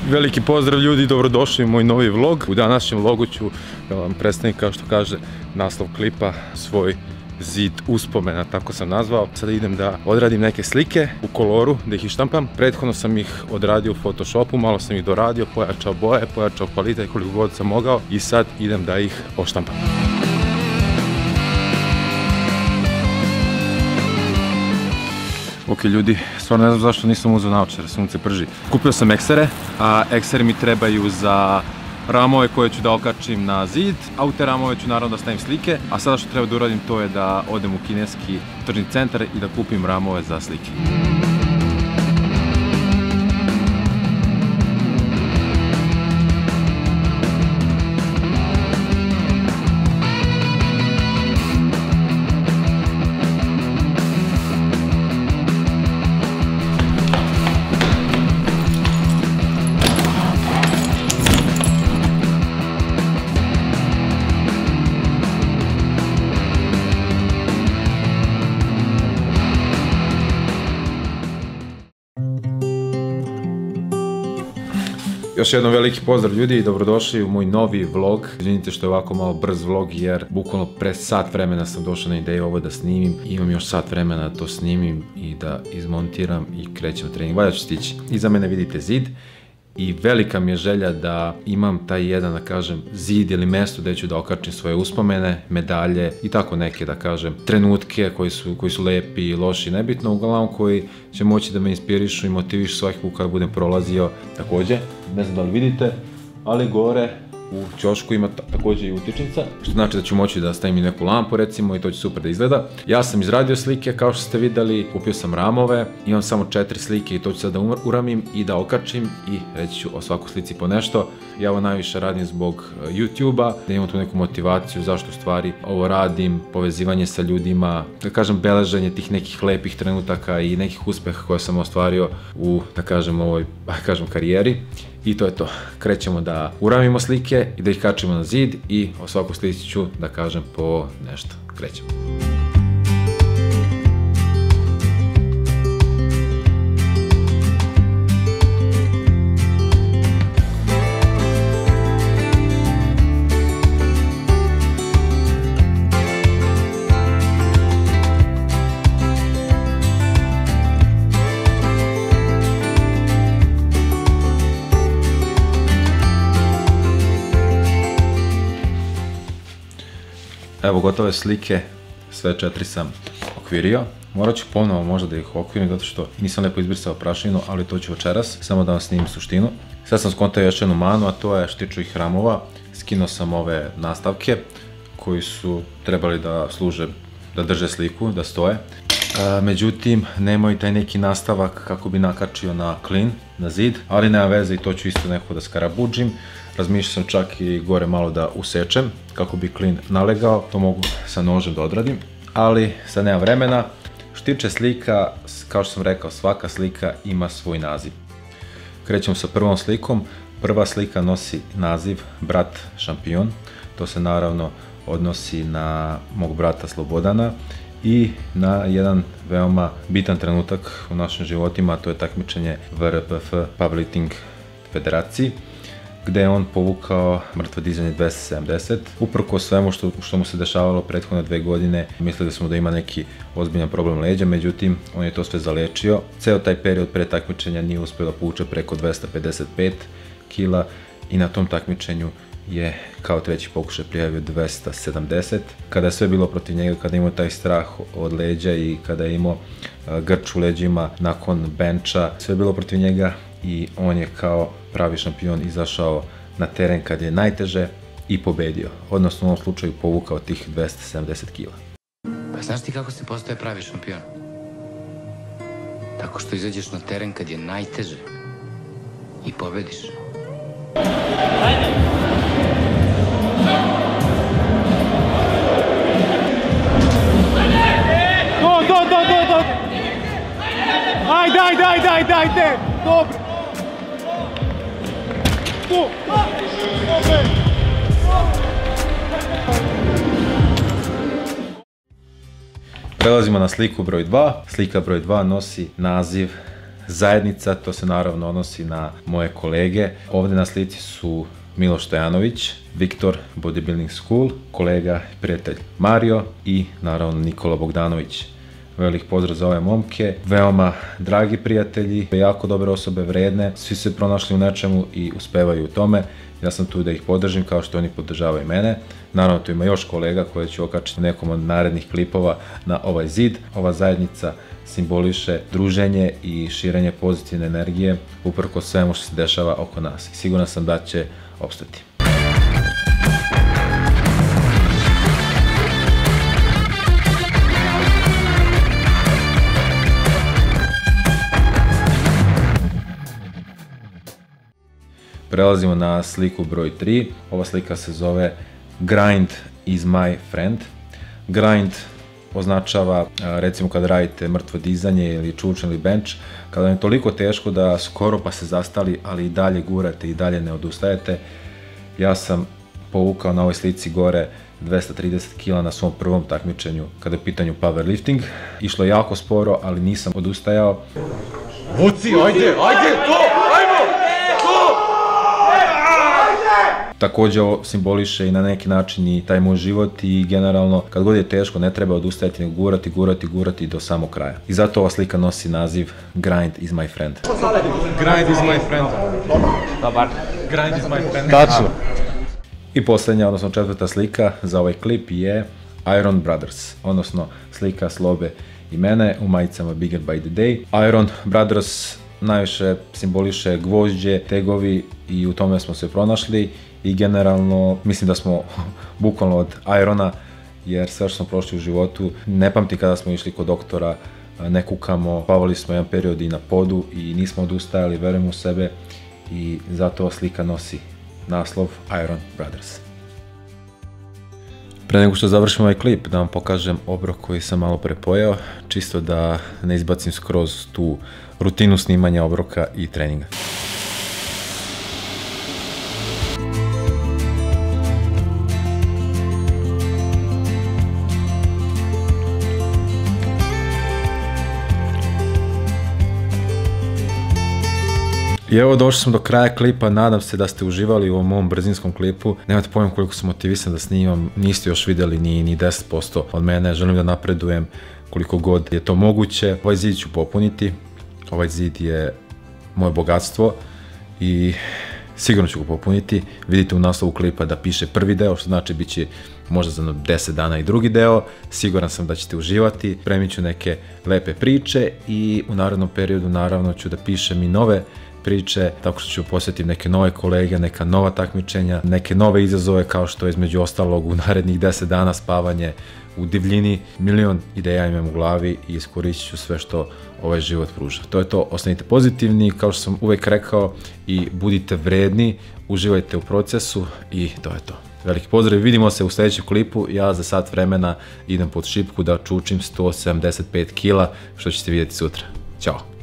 Veliki pozdrav ljudi, dobrodošli u moj novi vlog. U današnjem vlogu ću da vam predstavim, kao što kaže naslov klipa, svoj zid uspomena, tako sam nazvao. Sada idem da odradim neke slike u koloru, da ih ištampam. Prethodno sam ih odradio u Photoshopu, malo sam ih doradio, pojačao boje, pojačao kvalitet koliko god sam mogao i sad idem da ih oštampam. Ok ljudi, stvarno ne znam zašto nisam uzeo naočare, sunce prži. Kupio sam eksere, a ekseri mi trebaju za ramove koje ću da okačim na zid, a u te ramove ću naravno da stavim slike, a sada što treba da uradim to je da odem u kineski tržni centar i da kupim ramove za slike. Još jednom veliki pozdrav ljudi i dobrodošli u moj novi vlog. Izvinite što je ovako malo brz vlog jer bukvalno pre sat vremena sam došao na ideju ovo da snimim. Imam još sat vremena da to snimim i da izmontiram i krećem u trening. Valja ću stići. Iza mene vidite zid i velika mi je želja da imam taj jedan, da kažem, zid ili mesto gde ću da okačim svoje uspomene, medalje i tako neke, da kažem, trenutke koji su lepi i loši, nebitno, uglavnom koji će moći da me inspirišu i motivišu svaki put kada budem prolazio. Takođe, ne znam da li vidite, ali gore u ćošku ima takođe i utičnica, što znači da ću moći da stavim i neku lampu recimo i to će super da izgleda. Ja sam izradio slike, kao što ste videli, kupio sam ramove, imam samo 4 slike i to ću sad da uramim i da okačim i reći ću o svakoj slici po nešto. Ja ovo najviše radim zbog YouTube-a, da imam tu neku motivaciju zašto stvari ovo radim, povezivanje sa ljudima, da kažem beleženje tih nekih lepih trenutaka i nekih uspeha koje sam ostvario u, da kažem, ovoj, karijeri. I to je to. Krećemo da uramimo slike i da ih kačimo na zid i o svakoj slici ću da kažem po nešto. Krećemo. Evo gotove slike, sve 4 sam okvirio. Morat ću ponovo možda da ih okvirim zato što nisam lepo izbrisao prašinu, ali to ću večeras, samo da vam snimim suštinu. Sad sam skontao još jednu manu, a to je štiču ih ramova. Skinuo sam ove nastavke koji su trebali da služe, da drže sliku, da stoje. Međutim, nemaju taj neki nastavak kako bi nakačio na klin, na zid, ali nema veze i to ću isto neko da skarabuđim. Razmišljao sam čak i gore malo da usečem kako bi klin nalegao, to mogu sa nožem da odradim, ali sad nema vremena. Što tiče slika, kao što sam rekao, svaka slika ima svoj naziv. Krećemo sa prvom slikom. Prva slika nosi naziv Brat šampion, to se naravno odnosi na mog brata Slobodana i na jedan veoma bitan trenutak u našim životima, to je takmičenje VRPF Powerlifting federaciji, gde je on povukao mrtvo dizanje 270. Uprkos svemu što mu se dešavalo prethodne 2 godine, mislili smo da ima neki ozbiljan problem leđa, međutim, on je to sve zalečio. Ceo taj period pre takmičenja nije uspeo da povuče preko 255 kila i na tom takmičenju je kao treći pokušaj prijavio 270. Kada je sve bilo protiv njega, kada je imao taj strah od leđa i kada je imao grč u leđima nakon benča, sve je bilo protiv njega i on je kao pravi šampion izašao na teren kad je najteže i pobedio. Odnosno u ovom slučaju povukao tih 270 kila. Pa znaš ti kako se postaje pravi šampion? Tako što izađeš na teren kad je najteže i pobediš. Ajde! Ajde! Dobro! Tu! Prelazimo na sliku broj 2. Slika broj 2 nosi naziv zajednica, to se naravno odnosi na moje kolege. Ovdje na slici su Miloš Stojanović, Viktor Bodybuilding School, kolega i prijatelj Mario i naravno Nikola Bogdanović. Velik pozdrav za ove momke, veoma dragi prijatelji, jako dobre osobe, vredne, svi se pronašli u nečemu i uspevaju u tome. Ja sam tu da ih podržim kao što oni podržavaju mene. Naravno tu ima još kolega koje ću okačiti u nekom od narednih klipova na ovaj zid. Ova zajednica simboliše druženje i širenje pozitivne energije uprkos svemu što se dešava oko nas. Siguran sam da će opstati. Prelazimo na sliku broj 3. Ova slika se zove Grind is my friend. Grind označava, recimo kad radite mrtvo dizanje ili čučanj ili bench, kada vam je toliko teško da skoro pa se zastali, ali i dalje gurate i dalje ne odustajete. Ja sam povukao na ovoj slici gore 230 kg na svom prvom takmičenju kada je u pitanju powerlifting. Išlo je jako sporo, ali nisam odustajao. Vuci, ajde, to, ajmo! Također ovo simboliše i na neki način i taj moj život i generalno kad god je teško ne treba odustajati, nego gurati do samog kraja. I zato ova slika nosi naziv Grind is my friend. Grind is my friend. Dobar. Grind is my friend. Tačno. I posljednja, odnosno četvrta slika za ovaj klip je Iron Brothers, odnosno slika Slobe i mene u majicama Bigger by the Day. Iron Brothers najviše simboliše gvožđe, tegovi i u tome smo se pronašli i generalno mislim da smo bukvalno od Irona, jer sve što smo prošli u životu, ne pamtim kada smo išli kod doktora, ne kukamo, spavali smo jedan period i na podu i nismo odustajali, verujemo u sebe i zato slika nosi naslov Iron Brothers. Pre nego što završim ovaj klip, da vam pokažem obrok koji sam malo pre pojeo, čisto da ne izbacim skroz tu rutinu snimanja obroka i treninga. I evo došli smo do kraja klipa, nadam se da ste uživali u ovom mom brzinskom klipu. Nemate pojma koliko sam motivisan da snimam, niste još vidjeli ni 10% od mene, želim da napredujem koliko god je to moguće. Ovaj zid ću popuniti, ovaj zid je moje bogatstvo i sigurno ću ga popuniti. Vidite u naslovu klipa da piše prvi deo, što znači bit će možda za 10 dana i drugi deo. Siguran sam da ćete uživati, spremit ću neke lepe priče i u narednom periodu naravno ću da pišem i nove priče, tako što ću posjetiti neke nove kolege, neka nova takmičenja, neke nove izazove kao što je između ostalog u narednih 10 dana spavanje u divljini. Milion ideja imam u glavi i iskoristit ću sve što ovaj život pruža. To je to, ostanite pozitivni, kao što sam uvijek rekao, i budite vredni, uživajte u procesu i to je to. Veliki pozdrav, vidimo se u sljedećem klipu. Ja za sat vremena idem pod šipku da čučim 175 kila, što ćete vidjeti sutra. Ćao!